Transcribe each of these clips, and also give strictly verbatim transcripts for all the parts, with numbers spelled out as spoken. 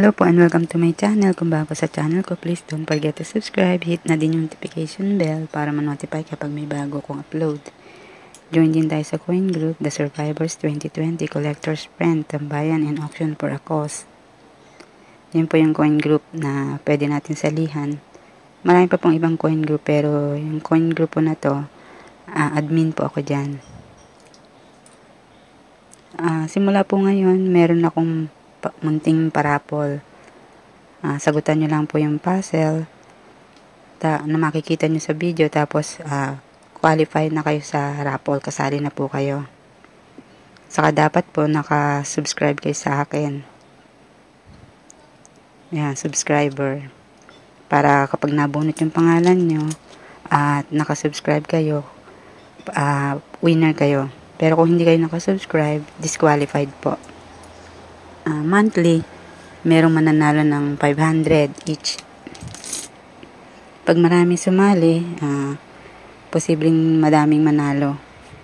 Hello po and welcome to my channel. Kung bago sa channel ko, please don't forget to subscribe. Hit na din yung notification bell para ma-notify kapag may bago kong upload. Join din tayo sa coin group, The Survivors twenty twenty Collector's Friend, Tambayan and Auction for a Cause. Yun po yung coin group na pwede natin salihan. Marami pa pong ibang coin group pero yung coin group po na to, uh, admin po ako dyan. Uh, simula po ngayon, meron akong munting parapol. Uh, sagutan nyo lang po yung puzzle ta na makikita nyo sa video, tapos uh, qualified na kayo sa raffle, kasali na po kayo. Saka dapat po naka-subscribe kayo sa akin. Yan, subscriber. Para kapag nabunot yung pangalan nyo at uh, naka-subscribe kayo, uh, winner kayo. Pero kung hindi kayo naka-subscribe, disqualified po. Uh, monthly, merong mananalo ng five hundred each. Pag marami sumali, uh, posibleng madaming manalo.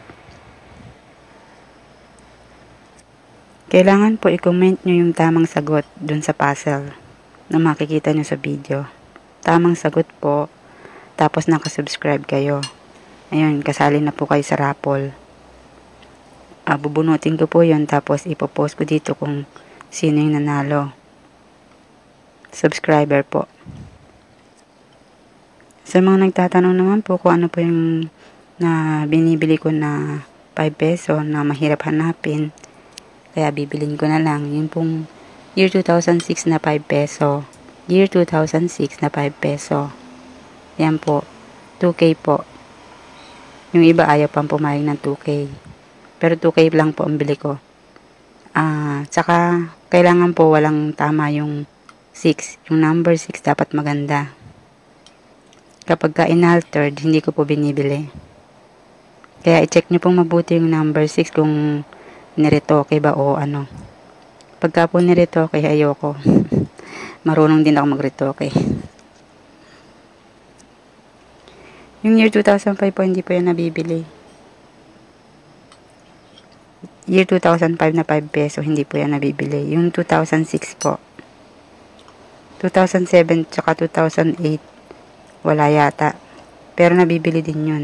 Kailangan po i-comment nyo yung tamang sagot dun sa puzzle na makikita nyo sa video. Tamang sagot po, tapos nakasubscribe kayo. Ayun, kasali na po kayo sa raffle. Uh, bubunutin ko po yun, tapos ipopost ko dito kung sino yung nanalo. Subscriber po. Sa mga nagtatanong naman po kung ano po yung na binibili ko na five peso na mahirap hanapin, kaya bibilin ko na lang. Yun pong year two thousand six na five peso. Year two thousand six na five peso. Yan po. two K po. Yung iba ayaw pang pumayag ng two K. Pero two K lang po ang bili ko. Ah, uh, tsaka kailangan po walang tama yung six. Yung number six dapat maganda. Kapag ka inaltered, hindi ko po binibili. Kaya i-check nyo pong mabuti yung number six kung niretoke ba o ano. Pagka po niretoke, ayoko. Marunong din ako magretoke. Yung year two thousand five po, hindi po yan nabibili. Year two thousand five na five peso, hindi po yan nabibili. Yung two thousand six po. two thousand seven tsaka two thousand eight, wala yata. Pero nabibili din yun.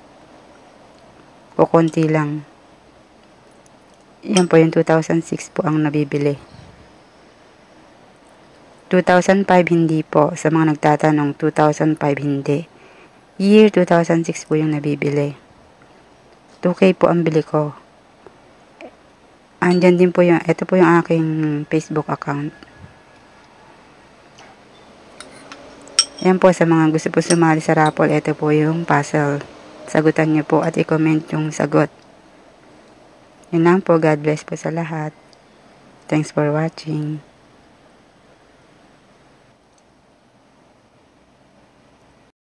O konti lang. Yan po yung two thousand six po ang nabibili. two thousand five hindi po. Sa mga nagtatanong, two thousand five hindi. Year two thousand six po yung nabibili. two K po ang bili ko. Andyan din po yung, ito po yung aking Facebook account. Yan po, sa mga gusto po sumali sa raffle, ito po yung puzzle. Sagutan nyo po at i-comment yung sagot. Yun lang po, God bless po sa lahat. Thanks for watching.